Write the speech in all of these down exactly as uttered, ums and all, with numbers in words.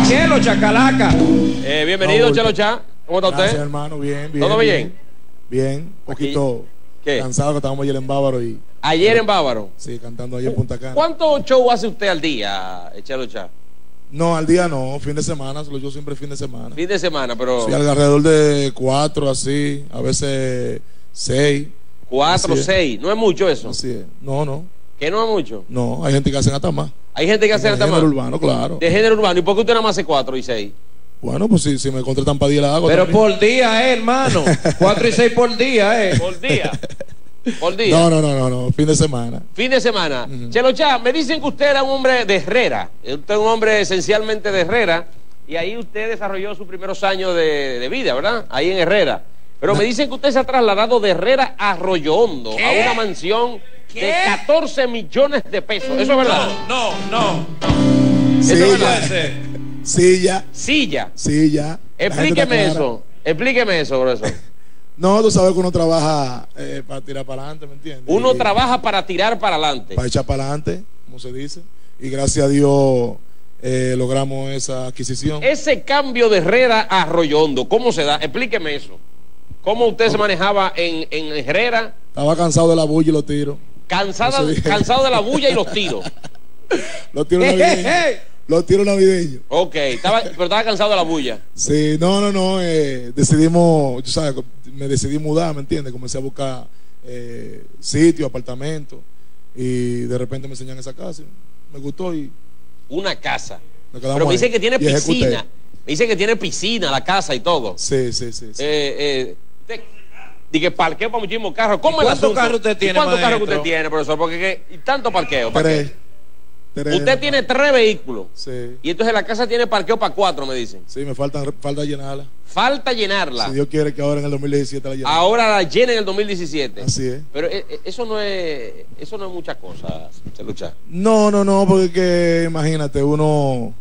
Chelo Chacalaca. Eh, bienvenido, no, Chelo Cha. ¿Cómo está Gracias, usted? hermano, bien, bien. ¿Todo bien? Bien, un poquito ¿Qué? cansado que estábamos ayer en Bávaro y... Ayer en Bávaro. Sí, cantando ayer en Punta Cana. ¿Cuántos shows hace usted al día, Chelo Cha? No, al día no, fin de semana, solo yo siempre fin de semana. Fin de semana, pero... Sí, alrededor de cuatro, así, a veces seis. Cuatro, seis, ¿no es mucho eso? Así es, no, no. ¿Qué no es mucho? No, hay gente que hacen hasta más. Hay gente que hace hasta más. De género urbano, claro. De género urbano, ¿y por qué usted nada más hace cuatro y seis? Bueno, pues si, si me contratan para día la hago. Pero también. por día, eh, hermano. Cuatro y seis por día, eh. Por día. Por día. No, no, no, no, no, fin de semana. Fin de semana. Uh-huh. Chelo Cha, me dicen que usted era un hombre de Herrera. Usted es un hombre esencialmente de Herrera. Y ahí usted desarrolló sus primeros años de, de vida, ¿verdad? Ahí en Herrera. Pero me dicen que usted se ha trasladado de Herrera a Arroyo Hondo, ¿Qué? a una mansión ¿Qué? de catorce millones de pesos. ¿Eso es verdad? No, no, no. ¿Eso Sí, es verdad? Puede ser. Sí, ya. Silla. Sí, ya. Explíqueme eso. Explíqueme eso, profesor. No, tú sabes que uno trabaja eh, para tirar para adelante, ¿me entiendes? Uno Y trabaja para tirar para adelante. para echar para adelante, como se dice. Y gracias a Dios eh, logramos esa adquisición. Ese cambio de Herrera a Arroyo Hondo, ¿cómo se da? Explíqueme eso. ¿Cómo usted se manejaba en, en Herrera? Estaba cansado de la bulla y los tiros. Cansada, Eso dije. cansado de la bulla y los tiros. Los tiros Hey, navideños. hey, hey. Los tiros navideños. Ok, estaba, pero estaba cansado de la bulla. Sí, no, no, no. Eh, decidimos, tú sabes, me decidí mudar, ¿me entiendes? Comencé a buscar eh, sitio, apartamento. Y de repente me enseñan esa casa. Me gustó y Una casa. nos quedamos Pero me ahí. dice que tiene Y ejecuté. piscina. Me dice que tiene piscina, la casa y todo. Sí, sí, sí. sí. Eh, eh, usted- Dije, parqueo para muchísimos carros. ¿Cómo ¿Y es el cuántos asunto? carros usted tiene, ¿Y cuántos carros maestro? usted tiene, profesor? Porque ¿qué? ¿Y tanto parqueo? ¿Para Tres. qué? Tres. Usted tiene tres vehículos. Sí. Y entonces la casa tiene parqueo para cuatro, me dicen. Sí, me falta, falta llenarla. Falta llenarla. Si Dios quiere que ahora en el dos mil diecisiete la llenemos. Ahora la llenen en el dos mil diecisiete. Así es. Pero eh, eh, eso no es eso no es mucha cosa, Chelo Cha. No, no, no, porque que, imagínate, uno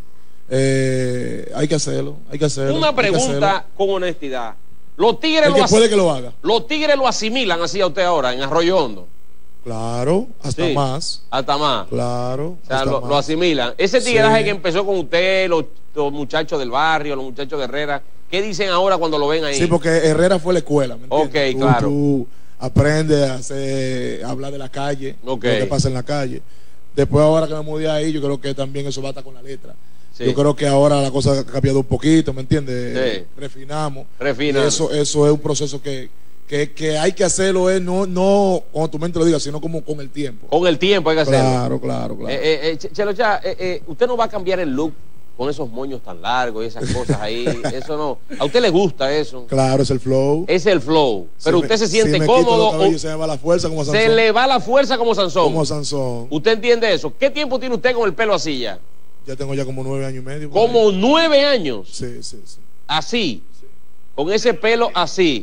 eh, hay que hacerlo, hay que hacerlo. Una hay que pregunta hacerlo. con honestidad. Los tigres El lo que asi- puede que lo haga. Los tigres lo asimilan así a usted ahora en Arroyo Hondo. Claro, hasta Sí. más. Hasta más. Claro. O sea, hasta lo, más. lo asimilan. Ese tigraje Sí. que empezó con usted, los, los muchachos del barrio, los muchachos de Herrera, ¿qué dicen ahora cuando lo ven ahí? Sí, porque Herrera fue la escuela, ¿me entiendes? Ok, Tú- claro. Tú aprendes a, hacer, a hablar de la calle, Ok. lo que pasa en la calle. Después ahora que me mudé ahí, yo creo que también eso bata con la letra. Sí. Yo creo que ahora la cosa ha cambiado un poquito, ¿me entiendes? Sí. Refinamos. Refinando. Y Eso, eso es un proceso que, que, que hay que hacerlo, es no, no cuando tu mente lo diga, sino como con el tiempo. Con el tiempo hay que hacerlo. Claro, claro, claro. Eh, eh, eh, Ch- Chelo Cha, eh, eh, usted no va a cambiar el look con esos moños tan largos y esas cosas ahí. Eso no. A usted le gusta eso. Claro, es el flow. Es el flow. Pero Si usted me- se siente si me quito cómodo los cabellos, o se me va la fuerza como se Sansón. le va la fuerza como Sansón. Como Sansón. ¿Usted entiende eso? ¿Qué tiempo tiene usted con el pelo así ya? Ya tengo ya como nueve años y medio. por ahí. Como nueve años. Sí, sí, sí. Así. Con ese pelo así.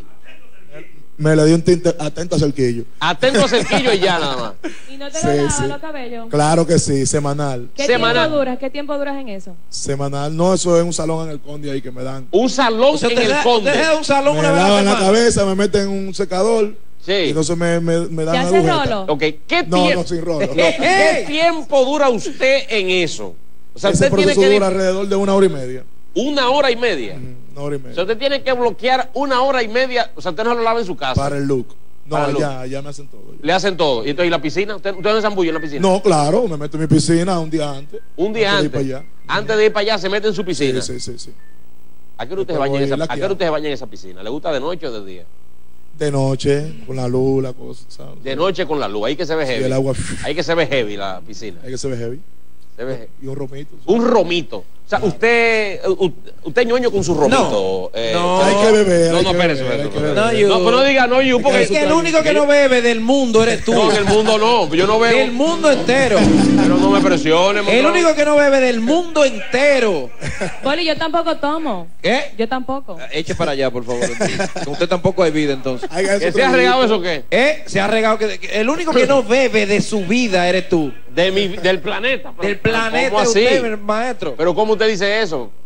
Me le di un tinte atento a cerquillo. Atento a cerquillo y ya nada más. ¿Y no te Sí, lo lavas sí. los cabellos? Claro que sí, semanal. ¿Qué Semanal. tiempo duras? ¿Qué tiempo duras en eso? Semanal. No, eso es un salón en el Conde ahí que me dan. Un salón O sea, en usted el deja- Conde. deja un salón Me una vez a la lavan la semana. cabeza, me meten un secador. Sí. Y entonces me, me, me dan ¿Ya una hace agujeta. rolo? Ok, ¿qué No, tiempo? no, sin rolo. ¿Qué tiempo dura usted en eso? O sea, Ese usted tiene proceso que dura alrededor de una hora y media. una hora y media. Mm, Una hora y O sea, media. usted tiene que bloquear una hora y media. O sea, usted no lo lava en su casa. Para el look. Para No, el ya, ya me hacen todo. Le hacen todo. ¿Y entonces y la piscina? ¿Usted, usted no se zambulla en la piscina? No, claro, me meto en mi piscina un día antes. Un día antes. antes. de ir para allá. Antes de ir para allá se mete en su piscina. Sí, sí, sí, sí. ¿A qué hora usted se Después baña en voy esa, ¿a laqueado. qué hora usted se baña en esa piscina? ¿Le gusta de noche o de día? De noche, con la luz, la cosa, ¿sabes? De noche con la luz. Ahí que se ve Sí, heavy. el agua. Ahí que se ve heavy la piscina. Hay que se ve heavy. Se ve heavy. Y un romito. Un romito. O sea, usted, u- usted es ñoño con su romito. eh, No. Hay que beber. No, hay no, que espérese, beber, hay espérese, que espérese. beber. No, pero no diga no, you, porque Es que el único que no bebe del mundo eres tú. no, en el mundo no, yo no Del veo. mundo entero. Pero no me presione, El monstruo. único que no bebe del mundo entero. Poli, yo tampoco tomo. ¿Qué? Yo tampoco. Eche para allá, por favor. Con usted tampoco hay vida, entonces. Hay que ¿Que hacer se ha otro regado día. eso qué? ¿Eh? Se ha regado que, que el único que no bebe de su vida eres tú. De mi, del planeta. pero- Del planeta ¿Cómo así? usted, maestro. Pero ¿cómo usted dice eso?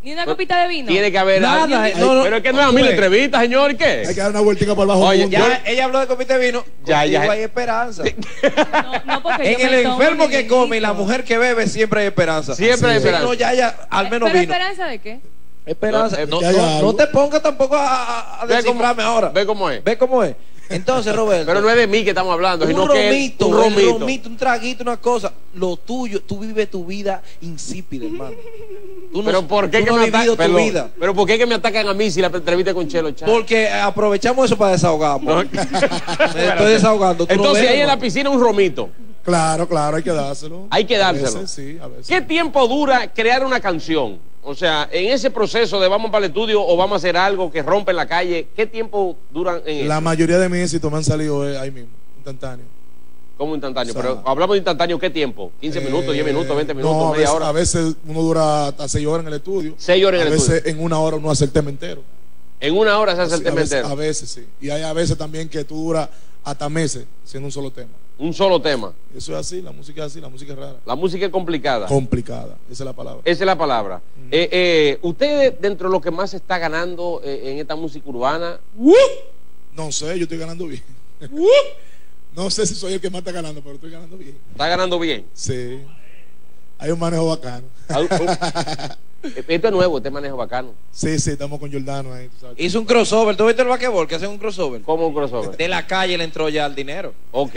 Ni una copita de vino. Tiene que haber Nada, alguien. eh, no, no. Pero es que no es a mí la entrevista, señor, ¿y qué? Hay que dar una vueltica por abajo. Oye, del mundo. Ya ella habló de copita de vino. Ya, ya. Contigo hay esperanza. No, no, porque En yo el me tomo enfermo mi que come y vinito. la mujer que bebe siempre hay esperanza. Siempre hay Sí, esperanza. no, ya, ya, al menos ¿Pero vino. esperanza de qué? Esperanza. No, No, que haya no- algo. no te pongas tampoco a, a- a Ve cómo- descifrarme ahora. Ve cómo es. Ve cómo es. Entonces, Roberto. Pero no es de mí que estamos hablando, un sino que romito, un un romito. romito, un traguito, una cosa. Lo tuyo, tú vives tu vida insípida, hermano. Tú no- Pero ¿por qué tú que no me has vivido atacan? tu Perdón. vida. Pero ¿por qué que me atacan a mí si la entrevista con Chelo Chávez? Porque aprovechamos eso para desahogarnos. Me estoy desahogando. tú no Entonces ves, ahí en la hermano. piscina un romito. Claro, claro, hay que dárselo. Hay que dárselo. A veces sí, a veces. ¿Qué tiempo dura crear una canción? O sea, en ese proceso de vamos para el estudio o vamos a hacer algo que rompe en la calle, ¿qué tiempo duran en La eso? mayoría de mis éxitos me han salido eh, ahí mismo, instantáneo. Como instantáneo. O sea, Pero hablamos de instantáneo, ¿qué tiempo? ¿quince minutos, diez minutos, veinte minutos, no, a media veces, hora? A veces uno dura hasta seis horas en el estudio. Seis horas en a el veces estudio. en una hora uno hace el tema entero. En una hora se hace el Sí, a tema veces, entero. a veces sí. Y hay a veces también que tú duras hasta meses siendo un solo tema. Un solo tema. Eso es así, la música es así, la música es rara. La música es complicada. Complicada, esa es la palabra. Esa es la palabra. Eh, eh, usted, dentro de lo que más se está ganando eh, en esta música urbana, No sé, yo estoy ganando bien. No sé si soy el que más está ganando, pero estoy ganando bien. está ganando bien. Sí. Hay un manejo bacano. Au- au- Esto es nuevo, este manejo bacano. Sí, sí, estamos con Giordano ahí. tú sabes. Hizo un crossover. ¿Tú viste el basquetbol que hacen un crossover? ¿Cómo un crossover? De la calle le entró ya el dinero. Ok.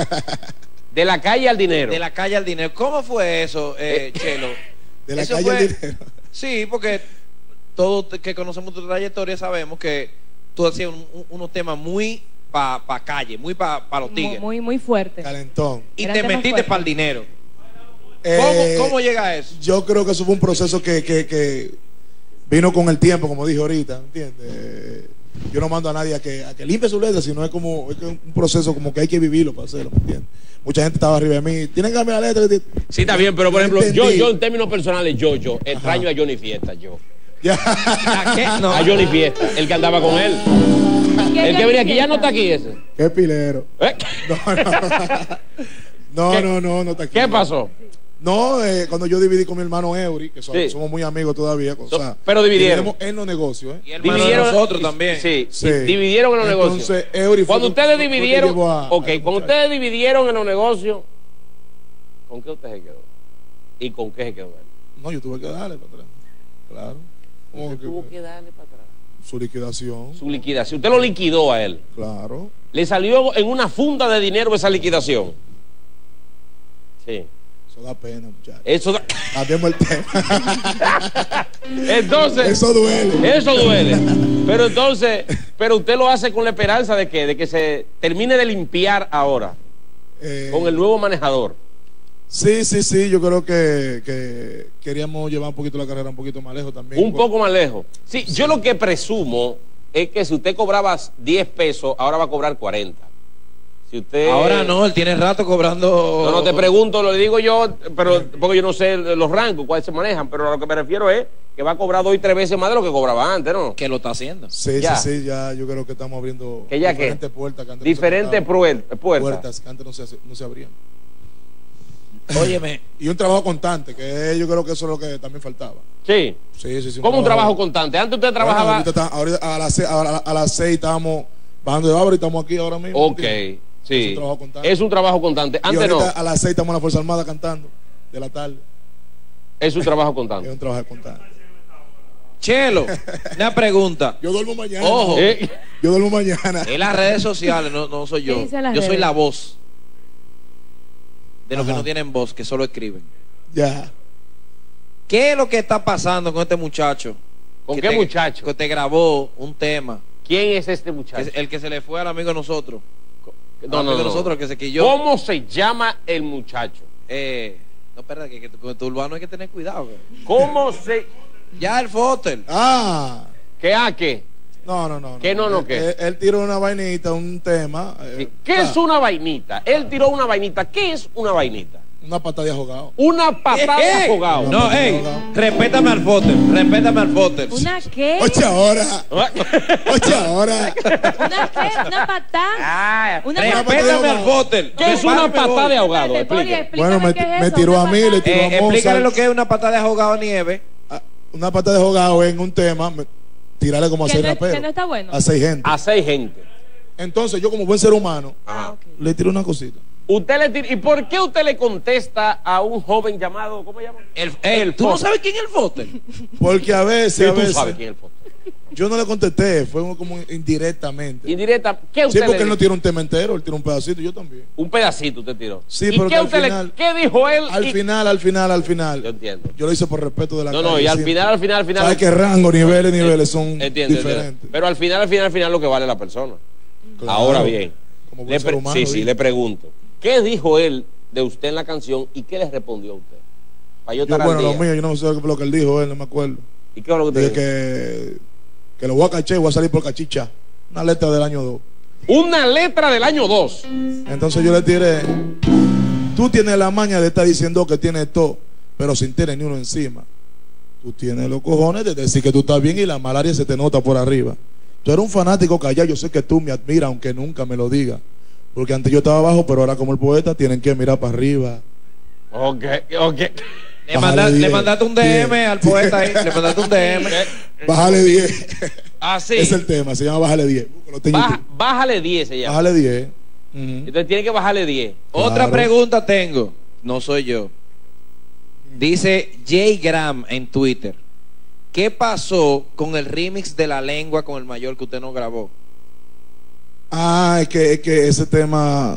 De la calle al dinero. De la calle al dinero. ¿Cómo fue eso, eh, Chelo? De la Eso calle fue- al dinero. Sí, porque todos que conocemos tu trayectoria sabemos que tú hacías un- un- unos temas muy para pa calle, muy para pa los Muy, tigres. muy, muy fuerte. Calentón. y Eran te temas metiste fuertes. para el dinero. Eh, ¿Cómo, ¿Cómo llega a eso? Yo creo que eso fue un proceso que, que, que vino con el tiempo, como dije ahorita, ¿entiendes? Eh, Yo no mando a nadie a que, a que limpie su letra, sino es como es que un proceso como que hay que vivirlo para hacerlo, ¿me entiendes? Mucha gente estaba arriba de mí, tienen que cambiar la letra. Sí, está bien, pero por No ejemplo, yo, entendí. yo en términos personales, yo, yo, extraño a Johnny Fiesta, yo. Ya. ¿A qué? No. A Johnny Fiesta, el que andaba con él. ¿Qué El que Johnny venía aquí ya Fiesta? no está aquí ese. Qué pilero. ¿Eh? No, no. No, ¿Qué? no, no, no está aquí. ¿Qué pasó? No, eh, cuando yo dividí con mi hermano Eury, que so- Sí. somos muy amigos todavía, o So- sea, pero dividieron. dividimos en los negocios, ¿eh? Y hermano de nosotros también. Sí, Sí. di- dividieron en los Entonces, negocios. Eury fue Cuando lo- ustedes fue lo que dividieron, llevó a- ok, a los cuando muchachos. ustedes dividieron en los negocios, ¿con qué usted se quedó? ¿Y con qué se quedó él? No, yo tuve que darle para atrás. Claro. ¿Cómo Usted que- tuvo que darle para atrás. Su liquidación. Su liquidación. Usted lo liquidó a él. Claro. Le salió en una funda de dinero esa liquidación. Sí. Eso da pena, muchachos. Eso da- Cambiemos el tema. Entonces, Eso duele. eso duele. Pero entonces, pero usted lo hace con la esperanza de que, de que se termine de limpiar ahora, Eh, con el nuevo manejador. Sí, sí, sí. Yo creo que, que queríamos llevar un poquito la carrera un poquito más lejos también. Un poco más lejos. Sí, yo lo que presumo es que si usted cobraba diez pesos, ahora va a cobrar cuarenta. Si usted... Ahora no, él tiene rato cobrando. No, no te pregunto, lo digo yo, pero porque yo no sé los rangos, cuáles se manejan, pero a lo que me refiero es que va a cobrar dos y tres veces más de lo que cobraba antes, ¿no? Que lo está haciendo. Sí, Ya. sí, sí. Ya yo creo que estamos abriendo ¿Que ya qué? diferentes puertas. Que antes Diferentes no se puer- tocaban. puertas. Puertas que antes no se, no se abrían. Óyeme, Y un trabajo constante, que yo creo que eso es lo que también faltaba. Sí. Sí, sí, sí. Como un trabajo constante. Antes usted Bueno, trabajaba... ahorita está- ahorita a, las seis, a, la- a las seis estábamos bajando de obra y estamos aquí ahora mismo. Ok, ¿entiendes? sí. Es un trabajo constante. Es un trabajo constante. Y Antes ahorita no. a las seis estamos en la Fuerza Armada cantando de la tarde. Es un trabajo Es constante. un trabajo constante. Chelo, una pregunta. Yo duermo mañana. Ojo. Eh, Yo duermo mañana. En las redes sociales no, no soy yo. ¿Qué dicen las Yo soy redes? la voz de los que Ajá. no tienen voz, que solo escriben. Ya. ¿Qué es lo que está pasando con este muchacho? ¿Con Que qué te- muchacho? Que te grabó un tema. ¿Quién es este Que muchacho? es el que se le fue al amigo de nosotros. No, Al no, amigo de no. nosotros, el que se quilló. ¿Cómo se llama el muchacho? Eh, no, espera, que, que con tu urbano hay que tener cuidado. güey. ¿Cómo se...? Ya el Fotel. Ah. ¿Qué a qué? No, no, no. ¿Qué no, no, Él- qué? Él, él tiró una vainita, un tema. eh, ¿Qué ah, es una vainita? Él tiró una vainita. ¿Qué es una vainita? Una pata de ahogado. Una patada de ¿Qué? afogado. No, ey, respétame al Fotel. Respétame al Fotel. ¿Una qué? Ocho horas. Ocho horas. ¿Una qué? ¿Una patada? Ah, Una Una patada. Respétame al patada. Fotel. ¿Qué es una Prepárame, patada de voy. ahogado? Espérate, Poli, Explique. explícame Bueno, me, qué es me eso, tiró una a mí, le patada. tiró Eh, a explícale Mozart. lo que es una patada de ahogado a nieve. Ah, una pata de jogado en un tema, me- tirarle como a Que seis no, raperos. que no está bueno. A seis gente. A seis gente. Entonces yo como buen ser humano, Ah, ok. le tiro una cosita. Usted le tira- ¿Y por qué usted le contesta a un joven llamado, ¿cómo se llama? El, el, ¿Tú no Foster. sabes quién es el Foster? Porque a veces, Sí, a tú veces, sabes quién es el Foster. yo no le contesté, fue como indirectamente. Indirecta, ¿qué Sí, usted porque le él no dijo? tira un tema entero, él tira un pedacito, yo también. Un pedacito usted tiró. Sí, ¿Y pero qué, que al usted le- final- qué dijo él? Al Y- final, al final, al final. Yo entiendo. Yo lo hice por respeto de la No, no, calle, y al siempre. final, al final, al final. Sabes que rango, niveles, niveles son Entiendo, entiendo. diferentes. Pero al final, al final, al final lo que vale la persona. Claro. Ahora bien, Como buen le ser pre- humano, sí, sí, digo. le pregunto. ¿Qué dijo él de usted en la canción y qué le respondió a usted? Para yo Yo, estar al bueno, lo día. mío, yo no sé lo que él dijo, él no me acuerdo. ¿Y qué es lo que usted Dije dijo? que, que lo voy a caché, voy a salir por cachicha. Una letra del año dos. Una letra del año dos. Entonces yo le tiré, tú tienes la maña de estar diciendo que tienes todo, pero sin tener ni uno encima. Tú tienes los cojones de decir que tú estás bien y la malaria se te nota por arriba. Tú eres un fanático callado, yo sé que tú me admiras, aunque nunca me lo digas. Porque antes yo estaba abajo, pero ahora como el poeta tienen que mirar para arriba. Ok, ok. Le, Bájale manda- le diez, mandaste un D M diez. al poeta ahí. Le mandaste un D M. Bájale diez. Así. Es el tema, se llama Bájale diez. Búscalo, está en Baja- YouTube. bájale diez se llama. Bájale diez. Ujú. Entonces tiene que bajarle diez. Otra Claro. pregunta tengo. No soy yo. Dice Jay Graham en Twitter. ¿Qué pasó con el remix de La Lengua con el mayor que usted no grabó? Ah, es que, es que ese tema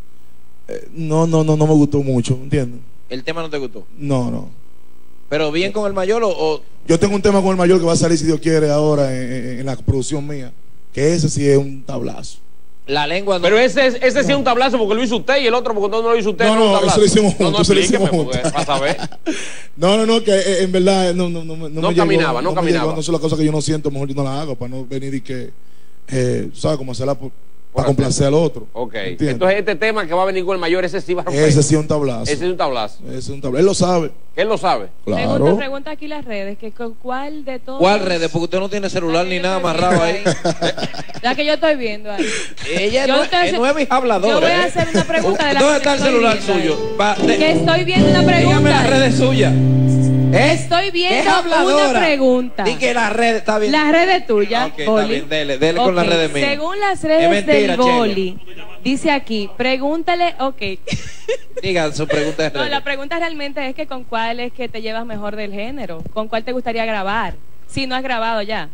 eh, no, no, no, no me gustó mucho, ¿entiendes? ¿El tema no te gustó? No, no. ¿Pero bien con el mayor o...? o- Yo tengo un tema con el mayor que va a salir, si Dios quiere, ahora en, en- en la producción mía. Que ese sí es un tablazo. La Lengua no... Pero ese, es- ese sí es un tablazo porque lo hizo usted y el otro porque no lo hizo usted. No, es un no, tablazo. eso lo hicimos No, no, juntos, eso lo explíqueme, hicimos porque juntos. para saber. No, no, no, que eh, en verdad no, no, no, me- no No me caminaba, llegó, no me caminaba. llegó, no son las cosas que yo no siento, mejor yo no las hago para no venir y que, eh, ¿sabes? Como hacerla por- para hacer. complacer al otro. Ok. ¿entiendes? Entonces este tema que va a venir con el mayor, ese sí va a romper. Ese sí es un tablazo. Ese Ese es un tablazo. es un tablazo. Él lo sabe. Él lo sabe. Pregunta, Claro. pregunta aquí las redes, que con cuál de todos. ¿Cuál redes? Porque usted no tiene celular ni nada amarrado ahí. La que yo estoy viendo ahí. Ella Yo no, entonces- es nueva y habladora. yo voy a ¿eh? hacer una pregunta de la ¿Dónde que está el estoy celular viendo suyo? ahí. Va, de- Que estoy viendo una pregunta. dígame las ahí. redes suyas. ¿Eh? Estoy Es viendo habladora. una pregunta. Di que las redes está bien. Las redes tuyas, Ok, está Boli. bien, dele, dele con Ok, las redes mías. Según las redes Es mentira, del Boli, dice aquí, pregúntale, ok. Diga su pregunta de No, redes. la pregunta realmente es que con cuál es que te llevas mejor del género, con cuál te gustaría grabar, si no has grabado ya.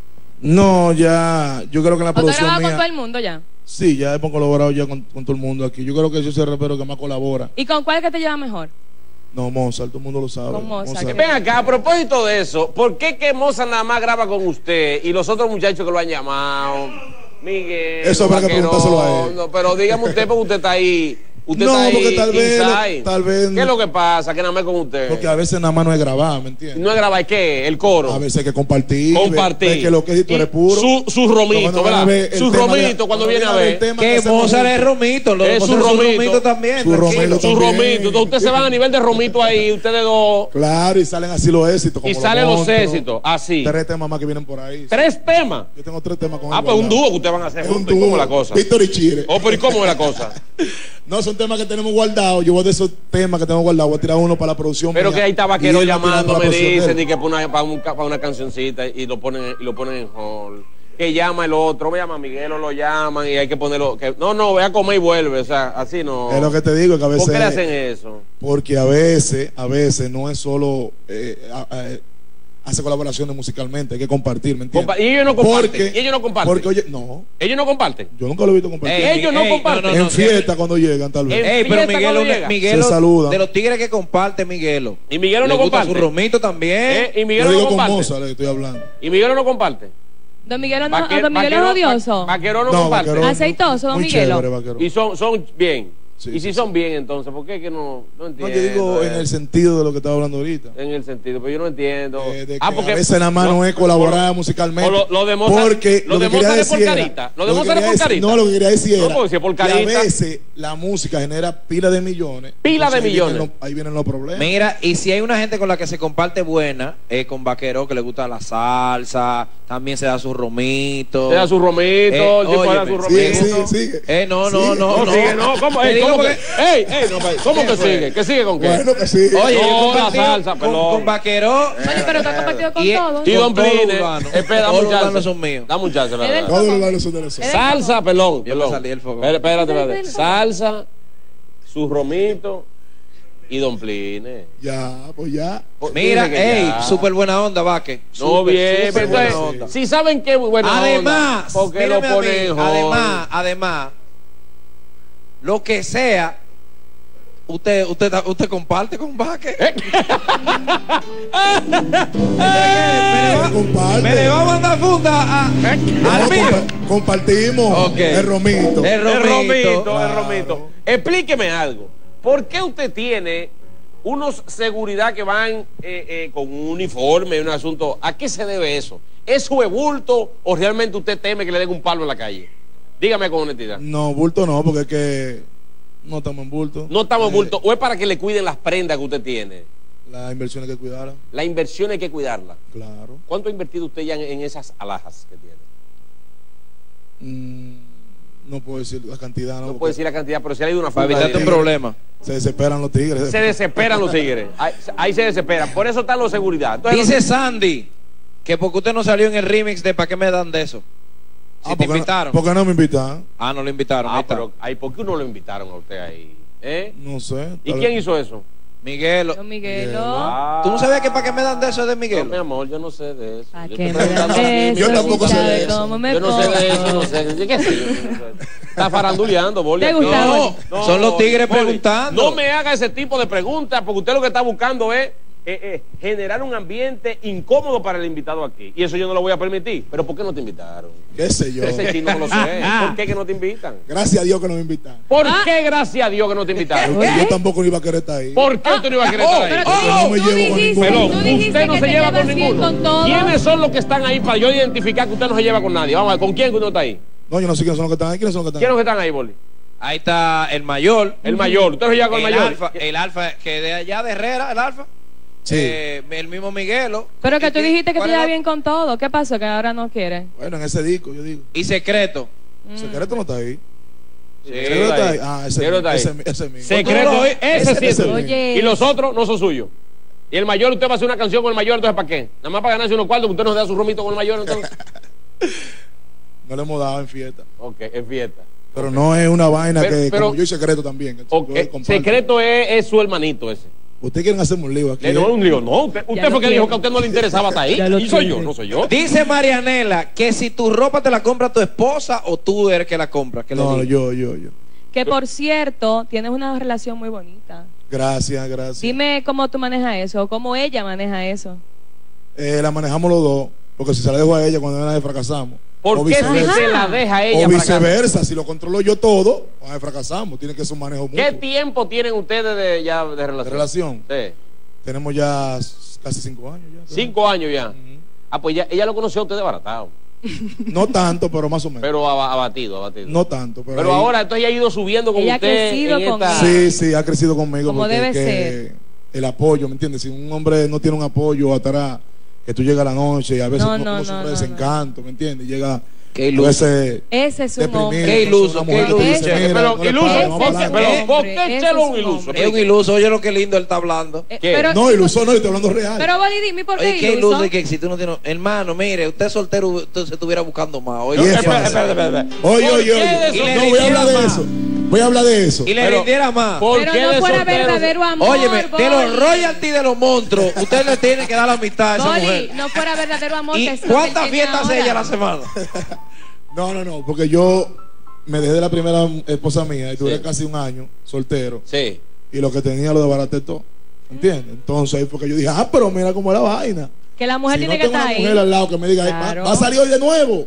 No, ya, yo creo que en la ¿O tú has producción grabado con mía. todo el mundo ya? Sí, ya hemos colaborado ya con, con todo el mundo aquí. Yo creo que yo soy el rapero que más colabora. ¿Y con cuál es que te llevas mejor? No, Mozart, todo el mundo lo sabe. Con Mozart, Ven acá, a propósito de eso, ¿por qué que Mozart nada más graba con usted y los otros muchachos que lo han llamado? Miguel, Eso habrá que Vaquerón, preguntárselo a él. no, pero dígame usted porque usted está ahí. Usted No, está ahí porque tal vez lo- inside. tal vez ¿Qué no- es lo que pasa? Que nada más con usted. Porque a veces nada más no es grabar, ¿me entiendes? No es grabar, ¿qué? El coro. A veces hay que compartir. Compartir. ver que lo que es, si tú Y eres puro. Su, su romito, Cuando van a ¿verdad? ver el Su tema de- romito cuando viene a el ver. tema Que hacemos Mozart es juntos. romito. Lo de Es Mozart su es un romito. romito también. Su tranquilo. romito Su también. romito. Entonces ustedes se van a nivel de romito ahí, ustedes dos. Claro, y salen así los éxitos. Como Y salen los monstruos. éxitos, así. Tres temas más que vienen por ahí. Tres temas. Yo tengo tres temas con Ah, él pues un guardados. dúo que ustedes van a hacer Es un juntos. ¿Y cómo dúo. es la cosa? Víctor y Chile. Oh, pero ¿y cómo es la cosa? No, son temas que tenemos guardados. Yo voy de esos temas que tengo guardados. Voy a tirar uno para la producción. Pero mía. que ahí está Y Vaquero él va a tirar llamando, para me la producción de dicen, él. y que para una, para, un- para una cancioncita y lo ponen, y lo ponen en hall. Que llama el otro, me llama Miguel o lo llaman y hay que ponerlo. Que, no, no, ve a comer y vuelve, o sea, así no. Es lo que te digo, que a veces. ¿Por qué le hacen eso? Porque a veces, a veces no es solo eh, a- a- hace colaboraciones musicalmente, hay que compartir, ¿me entiendes? Compa- y ellos no comparten, Porque, y ellos no comparten. Porque, oye, no, Ellos no comparten. yo nunca lo he visto compartir. Ey, Ellos no ey, comparten. no, no, en no, fiesta cuando llegan, tal vez. En Ey, pero fiesta Miguelo, cuando una- llega. Miguelo Se saludan. de los tigres que comparte Miguelo. Y Miguelo no Le gusta comparte. su romito también. ¿Eh? Y Yo Miguelo digo no con comparte. Mozart, le estoy hablando. Y Miguelo no comparte. Don Miguelo no, Vaque- don Miguelo es Vaquero- odioso. Vaquero no, No, comparte. Vaquero, Aceitoso, don muy Miguelo. chévere, Vaquero. Y son, son bien. Sí, y si sí, son bien, entonces, ¿por qué que no, no No, entiendo? yo digo en eh? el sentido de lo que estaba hablando ahorita. En el sentido, pero yo no entiendo. Eh, de que ah, porque a veces nada más no es colaborar musicalmente. O lo, lo de Mozart, porque lo de que quería Mozart es por decir era- carita. Lo de que Mozart es quería por decir- carita. No, lo que quería decir No, era porque si es por que a carita. veces la música genera pila de millones. Pila de entonces ahí vienen millones. los- ahí vienen los problemas. Mira, y si hay una gente con la que se comparte buena, es con Vaquero, que le gusta la salsa, también se da su romito. Se da su romito, Eh, el tipo óyeme, da su Sigue, romito. sigue, sigue. Eh, no, no, Sigue. no, No, no. sigue, no, ¿cómo? Te Eh, digo ¿Cómo que? porque- ¡Ey, ey! No, ¿Cómo ¿Qué que fue? sigue? ¿Qué sigue con qué? Bueno, que sí. Oye, No, yo he la compartido salsa, con, pelón. con Vaqueró. Oye, pero tú has compartido con Y- todo. Y con Don todos los Pline. urbanos. Espera, Todos dame los un chance. urbanos son míos. Dame un chance, Es del ¿verdad? Todos los lados son de nosotros. Salsa, pelón. Yo me pelón. salí del fogón. Espera, Espérate, Es del espérate. fogón. Salsa, su romito y Don Pline. Ya, pues ya. Mira, Dice que ey, ya. súper buena onda, Vaque. No, Súper, bien, súper pero buena entonces, onda. si saben qué buena Además, onda, ¿por qué lo mírame a mí, ponen joven? además, además, lo que sea, usted, usted, usted comparte con Vaque. ¿Eh? Me comparte. Me le va a mandar funda a, No, al mío. compa- compartimos Ok. el romito. El El romito. romito, el Claro. romito. Explíqueme algo. ¿Por qué usted tiene unos seguridad que van eh, eh, con un uniforme, un asunto? ¿A qué se debe eso? ¿Es su bulto o realmente usted teme que le den un palo en la calle? Dígame con honestidad. No, bulto no, porque es que no estamos en bulto. No estamos en Eh, bulto. ¿O es para que le cuiden las prendas que usted tiene? Las inversiones que cuidara, La inversión hay que cuidarla. claro. ¿Cuánto ha invertido usted ya en, en esas alhajas que tiene? Mm, no puedo decir la cantidad, ¿no? No puede decir la cantidad, pero si ha ido una Para funda evitarte un de- problema. Se desesperan los tigres. Se desesperan los tigres. Ahí, ahí se desesperan. Por eso están los seguridad. Entonces, Dice Sandy que porque usted no salió en el remix de ¿para qué me dan de eso? Si Ah, te ¿por qué no- invitaron. ¿Por qué no me invitan? Ah, no lo invitaron. ahí Ah, está. pero ahí, ¿por qué no lo invitaron a usted ahí? ¿Eh? No sé. ¿Y tal quién vez- hizo eso? Miguel. Don Miguelo. Ah. ¿Tú no sabías que para qué me dan de eso es de No, Miguel? mi amor, yo no sé de eso. ¿A Yo qué estoy me dan preguntando a mí de mismo. Yo eso? tampoco Si sé de sabe eso. cómo me Yo no sé de eso, pongo. no sé. ¿Qué sé yo? Yo no sé. Está faranduleando, Boli. ¿Te aquí. gusta, No, Boli? son los tigres Boli, preguntando. No me haga ese tipo de preguntas, porque usted lo que está buscando es eh, eh, generar un ambiente incómodo para el invitado aquí. Y eso yo no lo voy a permitir. ¿Pero por qué no te invitaron? ¿Qué sé yo? Ese chino no lo sé. ¿Por qué que no te invitan? Gracias a Dios que no me invitan. ¿Por Ah. qué, gracias a Dios, que no te invitaron? Porque yo tampoco no iba a querer estar ahí. ¿Por qué usted no iba a querer estar ahí? Pero Porque no me tú llevo con dijiste, ninguno. Pelón, tú dijiste usted no que se te lleva con llevas bien ninguno. con todos. ¿Quiénes son los que están ahí para yo identificar que usted no se lleva con nadie? Vamos a ver, ¿con quién que usted está ahí? No, yo no sé quiénes son los que están ahí. ¿Quiénes son los que ¿Quiénes están son ahí? los que están ahí, Boli? Ahí está el mayor. El mayor. ¿Usted no se lleva con el, El mayor? alfa, el alfa, que de allá de Herrera, el alfa. Sí. Eh, el mismo Miguelo. Pero que ¿Y tú qué- dijiste que te cuál es llevas la- bien con todo. ¿Qué pasó? Que ahora no quieres. Bueno, en ese disco, yo digo. Y secreto. Mm. Secreto no está ahí. Sí. Secreto está ahí. Ah, ese, Secreto está ahí. ese, ese mismo. Secreto, Tú lo- ese, ese- sí ese es. Oye. Y los otros no son suyos. Y el mayor, usted va a hacer una canción con el mayor, entonces ¿para qué? Nada más para ganarse unos cuartos, usted no se da su romito con el mayor, entonces. No le hemos dado en fiesta. Ok, es fiesta. Pero no es una vaina Pero- que, pero- como yo y Secreto también. que Ok, yo comparto. secreto es, es su hermanito ese. Ustedes quieren hacerme un lío aquí. Le no ¿eh? un lío, no. Usted, usted lo fue que tiene. dijo que a usted no le interesaba hasta ahí. Ya lo Y soy tiene. yo, no soy yo. Dice Marianela que si tu ropa te la compra tu esposa o tú eres que la compras. Que le No, diga. yo, yo, yo. Que por cierto, tienes una relación muy bonita. Gracias, gracias. Dime cómo tú manejas eso o cómo ella maneja eso. Eh, la manejamos los dos. Porque si se la dejo a ella cuando nadie fracasamos. ¿Por o qué si viceversa. se la deja a ella O para acá? viceversa, si lo controlo yo todo, ay, fracasamos. Tiene que ser un manejo ¿Qué mutuo. tiempo tienen ustedes de, ya de relación? De relación. Sí. Tenemos ya s- casi cinco años. Ya, creo. Cinco años ya. Ujú. Ah, pues ya, ella lo conoció a usted desbaratado. No tanto, pero más o menos. Pero aba- abatido, abatido. no tanto. Pero, Pero ahí- ahora entonces ella ha ido subiendo con Ella ha usted. crecido en con esta- él. Sí, sí, ha crecido conmigo. Como porque debe es que ser. El apoyo, ¿me entiendes? Si un hombre no tiene un apoyo atrás, que tú llegas a la noche y a veces No, no, no, no, no, sufre no, desencanto, ¿me entiendes? Llega Qué a iluso. veces Ese es un deprimido. hombre. Qué iluso, una qué mujer que iluso. dice, mira, Pero no le iluso, pares, vamos ¿por para qué? adelante. Pero, ¿por Hombre, qué ese Chelo es un un iluso? hombre. Es un iluso, oye lo que lindo él está hablando. Eh, ¿Qué? Pero, No, iluso no, yo estoy hablando real. pero Boli, dime por qué Oye, qué iluso. iluso y que si tú no tienes. Hermano, mire, usted soltero, usted se estuviera buscando más. Oye, Y es Espera, fácil. espera, espera, espera. Oye, ¿Por oye, qué oye. de Y le No, voy a hablar de rindiera eso. más. Voy a hablar de eso. y le Pero- rindiera más. ¿Por Pero qué no de fuera solteros? verdadero amor. Óyeme, de los Boli. royalties de los monstruos, usted le tiene que dar la mitad a esa Boli, mujer. no fuera verdadero amor. ¿Y que es lo que cuántas él tiene fiestas hace ahora. ella a la semana? No, no, no, porque yo me dejé de la primera esposa mía y duré Sí. casi un año soltero. Sí. Y lo que tenía lo desbaraté todo. ¿Entiendes? Entonces ahí fue que yo dije, ah, pero mira cómo es la vaina. Que la mujer Si tiene no que tengo estar una ahí. mujer al lado que me diga, "Ay, Claro. va, va a salir hoy de nuevo.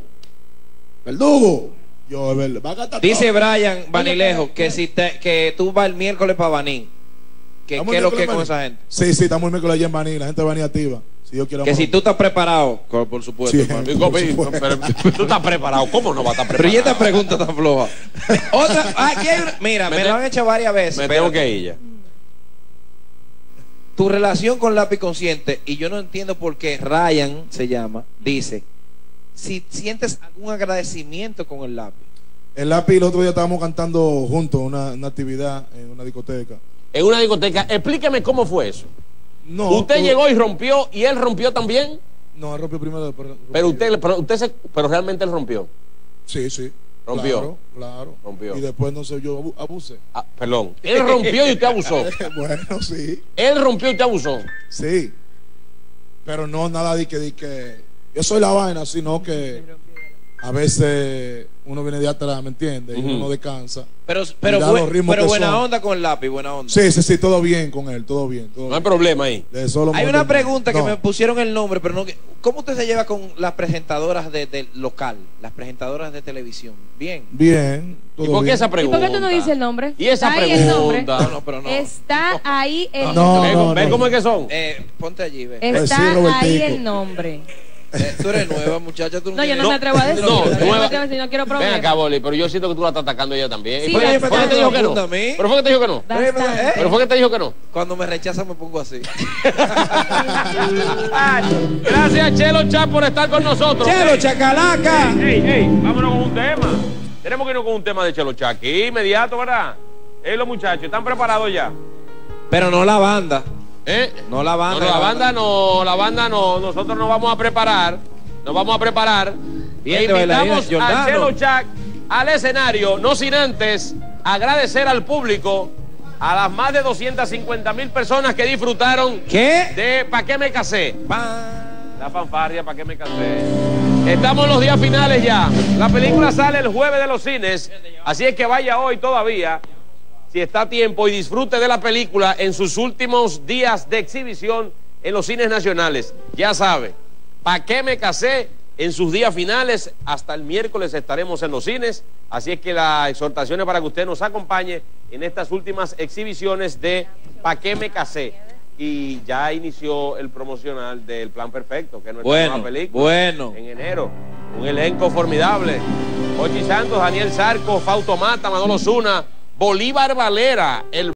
Verdugo. Yo, es verdad, va a gastar Dice todo. Brian Vanilejo que si te, que tú vas el miércoles para Baní. Que ¿Estamos qué es el lo que miércoles con en esa Baní? gente. Sí, sí, estamos el miércoles allá en Baní, la gente de Baní activa. Si yo quiero Que amor. si tú estás preparado, co- por supuesto, Sí. hermano. Digo, Por pero- supuesto. pero tú estás preparado. ¿Cómo no va a estar Pero y preparado? esta pregunta tan floja. Otra, aquí hay una- mira, Me me, te- lo han hecho varias veces. Me tengo espérate. que ir ya. Tu relación con lápiz consciente, y yo no entiendo por qué Ryan se llama, dice, si sientes algún agradecimiento con el lápiz. El lápiz el otro día estábamos cantando juntos una, una actividad en una discoteca. En una discoteca. Explíqueme cómo fue eso. No, usted tú- llegó y rompió y él rompió también. No, él rompió primero. Pero, Pero usted, pero usted se, pero realmente él rompió. Sí, sí. Rompió. Claro, claro. Rompió. Y después no sé, yo abu- abusé. Ah, perdón. Él rompió y usted abusó. Bueno, sí. Él rompió y usted abusó. Sí. Pero no nada de que, de que yo soy la vaina, sino que a veces uno viene de atrás, ¿me entiendes? Y Ujú. uno no descansa. Pero, pero, Y da buen- los ritmos pero que buena son. onda con el lápiz, buena onda. Sí, sí, sí, todo bien con él, todo bien. Todo No hay bien. problema ahí. De solo Hay modo una del- pregunta que No. me pusieron el nombre, pero no. ¿Cómo usted se lleva con las presentadoras de, del local, las presentadoras de televisión? Bien. Bien, todo ¿Y por qué bien. esa ¿Y pregunta? por qué tú no dices el nombre? ¿Y esa Está ahí el nombre. pregunta? No, no, pero no. Está ahí el No, ¿Ve, no, ve no. cómo es que son? Eh, ponte allí, ve. Pues Está sí, Robertico. ahí el nombre. Eh, tú eres nueva, muchacha. Tú No, yo tienes- no me atrevo a No, decirlo. yo no, nueva- me atrevo a decir, no quiero Ven problemas. acá, Boli, pero yo siento que tú la estás atacando a ella también. Sí, ¿Fue, ya- fue que te dijo que no? Pregunta a mí. ¿Pero fue que te dijo que no? Bastante. ¿Eh? ¿Pero fue que te dijo que no? Cuando me rechazan me pongo así. Gracias, Chelo Chá, por estar con nosotros. ¡Chelo, chacalaca! Ey, ey, vámonos con un tema. Tenemos que irnos con un tema de Chelo Chá aquí, inmediato, ¿verdad? Ey, los muchachos, ¿están preparados ya? Pero no la banda. ¿Eh? No la banda. No, no, la banda no, la banda no. Nosotros nos vamos a preparar. Nos vamos a preparar. Bien, E de bailarina, invitamos a Giordano. Chelo Chá al escenario, no sin antes agradecer al público, a las más de doscientas cincuenta mil personas que disfrutaron ¿Qué? de Pa' qué me casé. Pa- La fanfarria, ¿para qué me casé? Estamos en los días finales ya. La película sale el jueves de los cines, así es que vaya hoy todavía, si está a tiempo, y disfrute de la película en sus últimos días de exhibición en los cines nacionales. Ya sabe, ¿para qué me casé? En sus días finales, hasta el miércoles estaremos en los cines, así es que la exhortación es para que usted nos acompañe en estas últimas exhibiciones de ¿para qué me casé? Y ya inició el promocional del Plan Perfecto, que es nuestra Bueno, nueva película. bueno. En enero. Un elenco formidable. Ochi Santos, Daniel Sarco, Fausto Mata, Manolo Zuna, Bolívar Valera, el